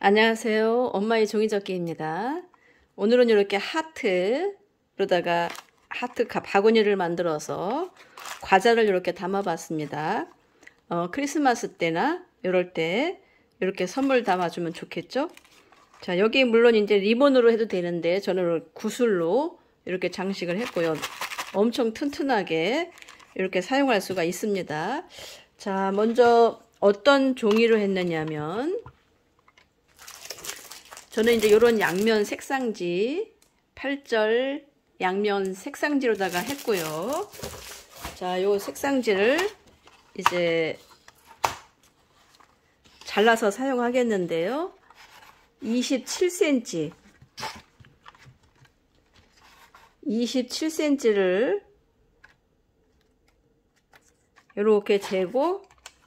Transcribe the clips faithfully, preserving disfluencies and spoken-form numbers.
안녕하세요. 엄마의 종이접기입니다. 오늘은 이렇게 하트로다가 하트 바구니를 만들어서 과자를 이렇게 담아봤습니다. 어, 크리스마스 때나 이럴 때 이렇게 선물 담아주면 좋겠죠? 자, 여기 물론 이제 리본으로 해도 되는데 저는 구슬로 이렇게 장식을 했고요. 엄청 튼튼하게 이렇게 사용할 수가 있습니다. 자, 먼저 어떤 종이로 했느냐면 저는 이제 이런 양면 색상지 팔 절 양면 색상지로다가 했고요. 자, 요 색상지를 이제 잘라서 사용하겠는데요. 이십칠 센티미터 이십칠 센티미터를 이렇게 재고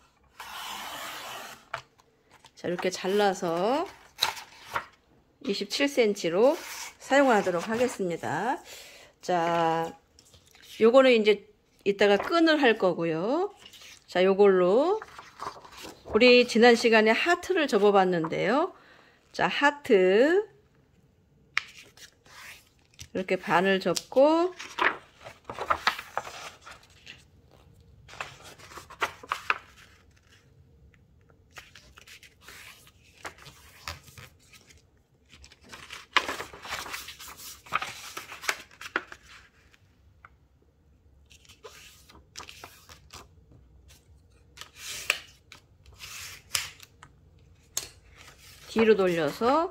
자, 이렇게 잘라서 이십칠 센티미터로 사용하도록 하겠습니다. 자, 요거는 이제 이따가 끈을 할 거고요. 자, 요걸로 우리 지난 시간에 하트를 접어 봤는데요. 자, 하트 이렇게 반을 접고 뒤로 돌려서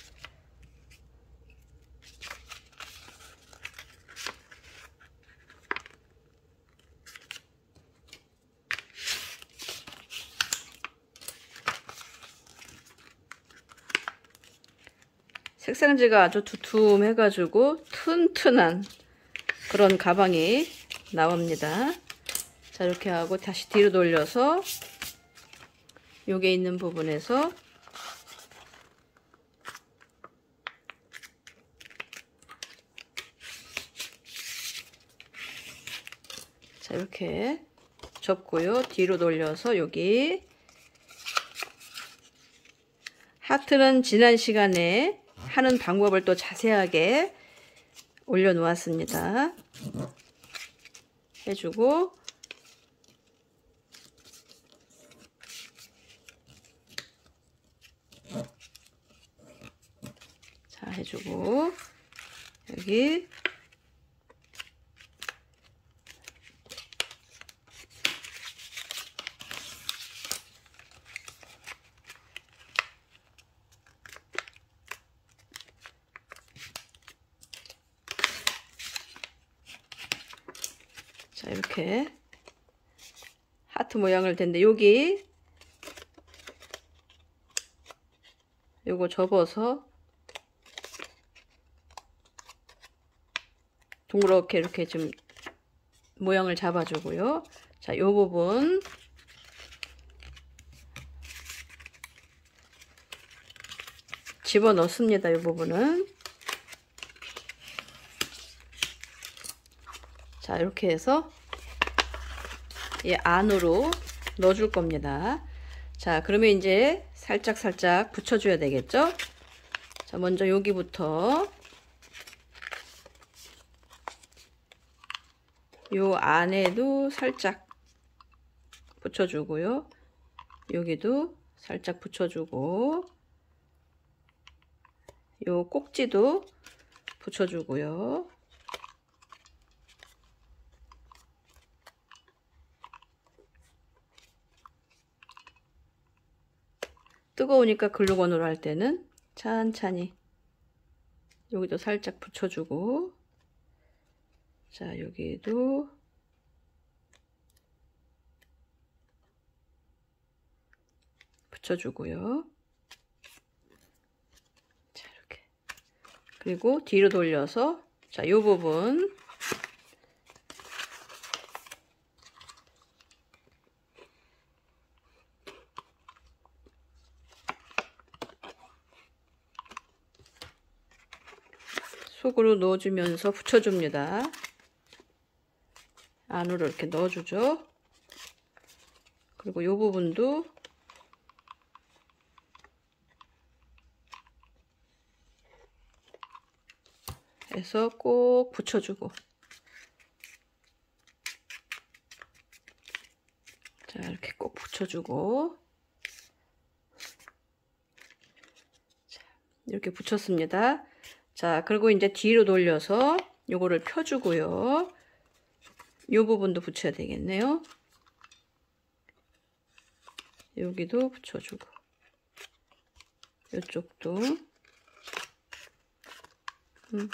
색상지가 아주 두툼해 가지고 튼튼한 그런 가방이 나옵니다. 자, 이렇게 하고 다시 뒤로 돌려서 요게 있는 부분에서 자, 이렇게 접고요. 뒤로 돌려서 여기 하트는 지난 시간에 하는 방법을 또 자세하게 올려놓았습니다. 해주고 자, 해주고 여기 자, 이렇게 하트 모양을 된데 여기 요거 접어서 동그랗게 이렇게 좀 모양을 잡아주고요. 자, 요 부분 집어 넣습니다. 요 부분은 자, 이렇게 해서 이 안으로 넣어줄 겁니다. 자, 그러면 이제 살짝 살짝 붙여줘야 되겠죠? 자, 먼저 여기부터 요 안에도 살짝 붙여주고요. 여기도 살짝 붙여주고 요 꼭지도 붙여주고요. 뜨거우니까 글루건으로 할 때는 천천히 여기도 살짝 붙여주고 자, 여기도 붙여주고요. 자, 이렇게 그리고 뒤로 돌려서 자, 요 부분 속으로 넣어주면서 붙여줍니다. 안으로 이렇게 넣어주죠. 그리고 이 부분도 해서 꼭 붙여주고. 자, 이렇게 꼭 붙여주고. 자, 이렇게 붙였습니다. 자, 그리고 이제 뒤로 돌려서 요거를 펴주고요. 요 부분도 붙여야 되겠네요. 여기도 붙여주고. 요쪽도. 음.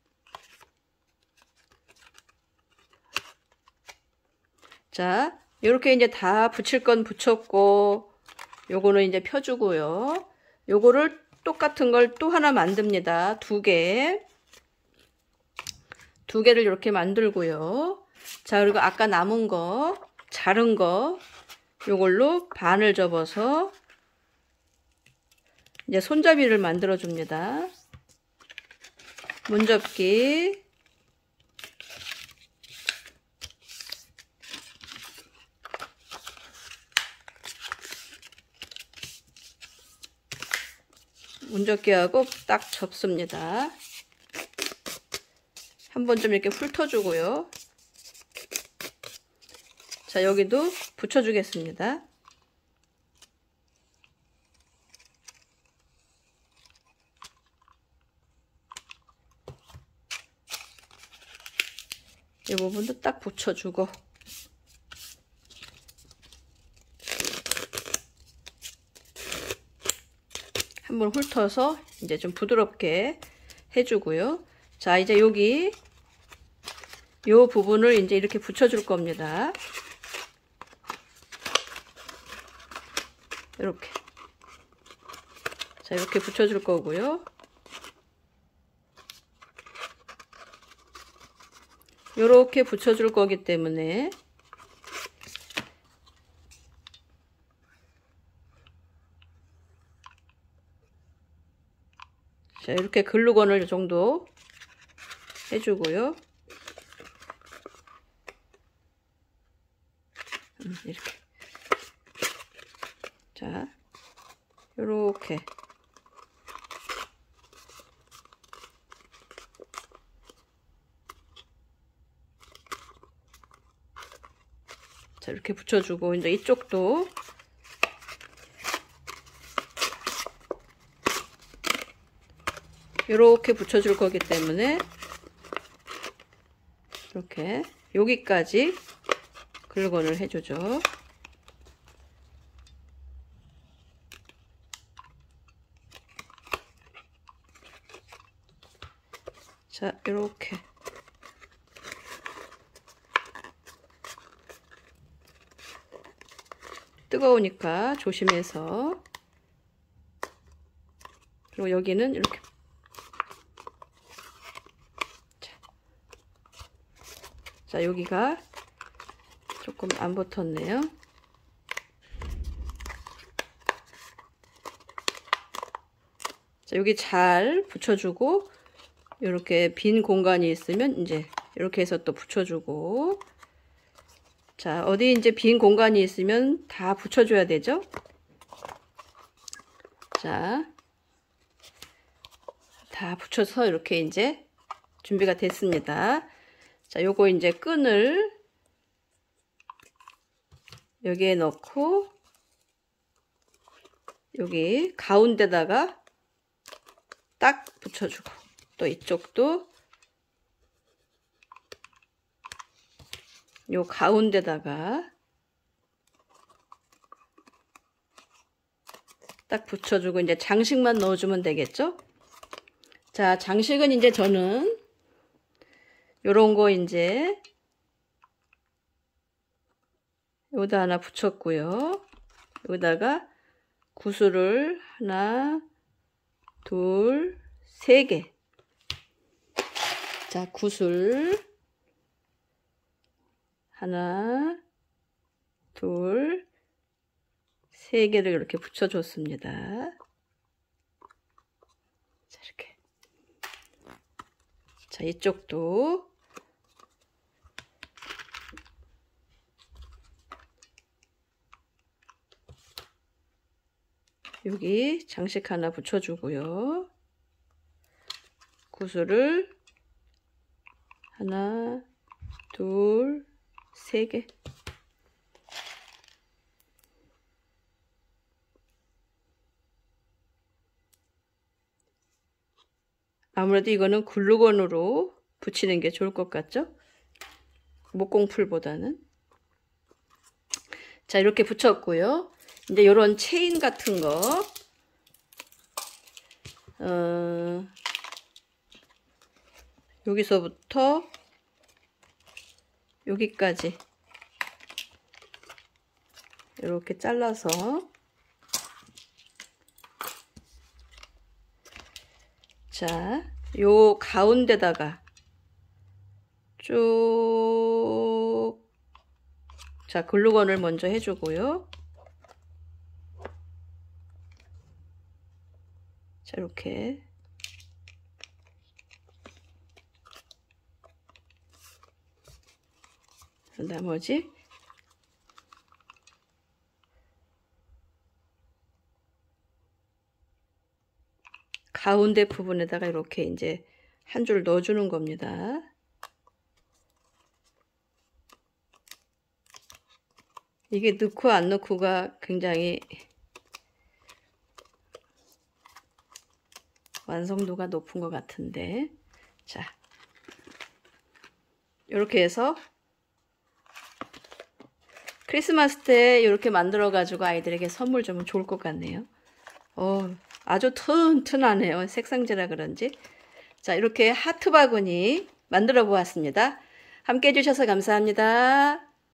자, 요렇게 이제 다 붙일 건 붙였고, 요거는 이제 펴주고요. 요거를 똑같은 걸 또 하나 만듭니다. 두 개. 두 개를 이렇게 만들고요. 자, 그리고 아까 남은 거, 자른 거, 요걸로 반을 접어서 이제 손잡이를 만들어 줍니다. 문접기. 문접기하고 딱 접습니다. 한번 좀 이렇게 훑어주고요. 자, 여기도 붙여주겠습니다. 이 부분도 딱 붙여주고. 한번 훑어서 이제 좀 부드럽게 해주고요. 자, 이제 여기 요 부분을 이제 이렇게 붙여줄 겁니다. 이렇게. 자, 이렇게 붙여줄 거고요. 요렇게 붙여줄 거기 때문에 자, 이렇게 글루건을 이 정도 해주고요. 음, 이렇게. 자, 요렇게. 자, 이렇게 붙여주고, 이제 이쪽도 이렇게 붙여줄 거기 때문에 이렇게 여기까지 글루건을 해주죠. 자, 이렇게. 뜨거우니까 조심해서. 그리고 여기는 이렇게. 자, 자, 여기가 조금 안 붙었네요. 자, 여기 잘 붙여주고, 이렇게 빈 공간이 있으면 이제 이렇게 해서 또 붙여주고. 자, 어디 이제 빈 공간이 있으면 다 붙여줘야 되죠? 자, 다 붙여서 이렇게 이제 준비가 됐습니다. 자, 요거 이제 끈을 여기에 넣고, 여기 가운데다가 딱 붙여주고, 또 이쪽도 요 가운데다가 딱 붙여주고 이제 장식만 넣어주면 되겠죠? 자, 장식은 이제 저는 요런 거 이제 여기다 하나 붙였고요. 여기다가 구슬을 하나, 둘, 세 개. 자, 구슬 하나, 둘, 세 개를 이렇게 붙여줬습니다. 자, 이렇게. 자, 이쪽도 여기 장식 하나 붙여주고요. 구슬을 하나, 둘, 세 개. 아무래도 이거는 글루건으로 붙이는 게 좋을 것 같죠? 목공풀보다는. 자, 이렇게 붙였고요. 이제 이런 체인 같은 거, 어, 여기서부터 여기까지 이렇게 잘라서 자, 요 가운데다가 쭉, 자, 글루건을 먼저 해주고요. 자, 이렇게. 나머지 가운데 부분에다가 이렇게 이제 한 줄 넣어주는 겁니다. 이게 넣고 안 넣고가 굉장히 완성도가 높은 것 같은데, 자, 이렇게 해서 크리스마스 때 이렇게 만들어 가지고 아이들에게 선물 주면 좋을 것 같네요. 어, 아주 튼튼하네요. 색상제라 그런지. 자, 이렇게 하트 바구니 만들어 보았습니다. 함께 해주셔서 감사합니다.